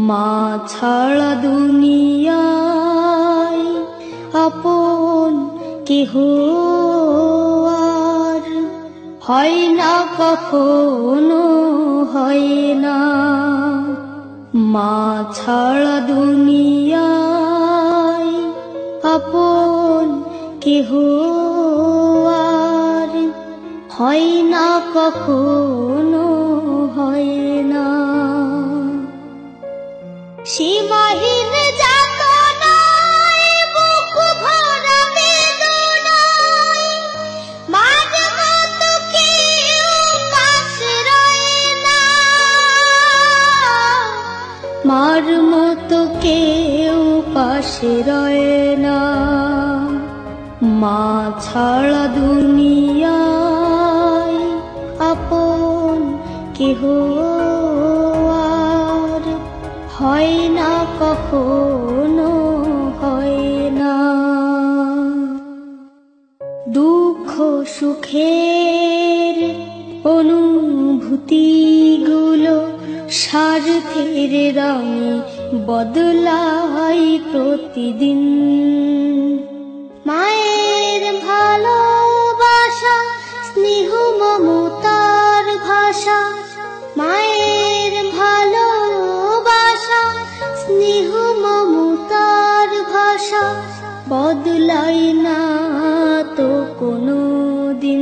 মা ছাড়া দুনিয়ায় আপন কেহ আর হয় না, কখনো হয় না। মা ছাড়া দুনিয়ায় আপন কেহ আর হয় না, কখনো হয় না। সীমাহীন যাতনায় বুক ভরা বেদনায় মার মতো কেউ পাশে রয় না, মার মতো কেউ পাশে রয় না। মা ছাড়া দুনিয়ায় আপন কেহ আর হয় না, কখনো হয় না। দুঃখ সুখের অনুভূতিগুলো স্বার্থের দামে বদলাই প্রতিদিন। মায়ের ভালোবাসা স্নেহ মমতার ভাষা, মায়ের ভালোবাসা স্নেহ মমতার ভাষা বদলাই না তো কোনো দিন।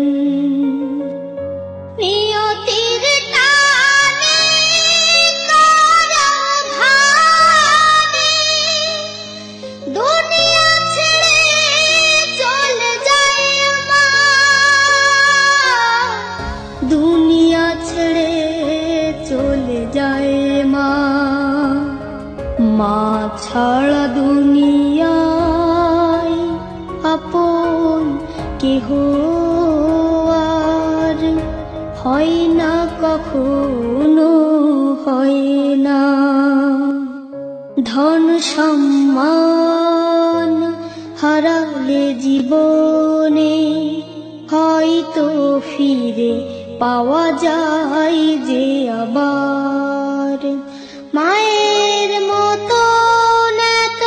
নিয়তির টানে করা ভানে দুনিয়া ছেড়ে চলে যায় মা, দুনিয়া ছেড়ে চলে যায় মা। মা ছাড়া দুনিয়ায় আপন কেহ আর হয় না, কখনো হয় না। ধন সম্মান হারালে জীবনে হয়তো ফিরে পাওয়া যায় যে আবার। মায়ের মতো এত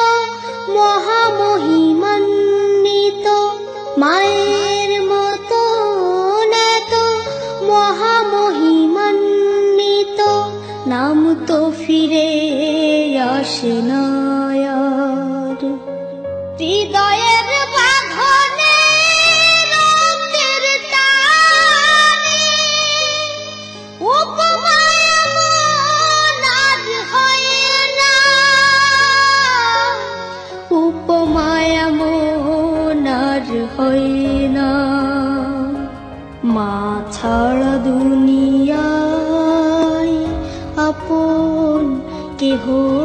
মহামহিমান্বিত, মায়ের মতো এত মহামহিমান্বিত নাম তো ফিরে আসে না আর। হৃদয়ের বাঁধনে রক্তের টানে উপমায় মন আর হয় না, উপমায় মন আর হয় না। মা ছাড়া দুনিয়ায় আপন কেহ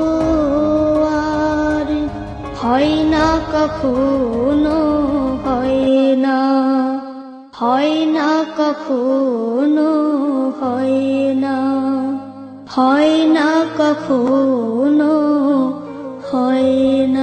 আর হয় না, কখনো হয় না, হয় না, কখনো হয় না, হয় না, কখনো হয় না।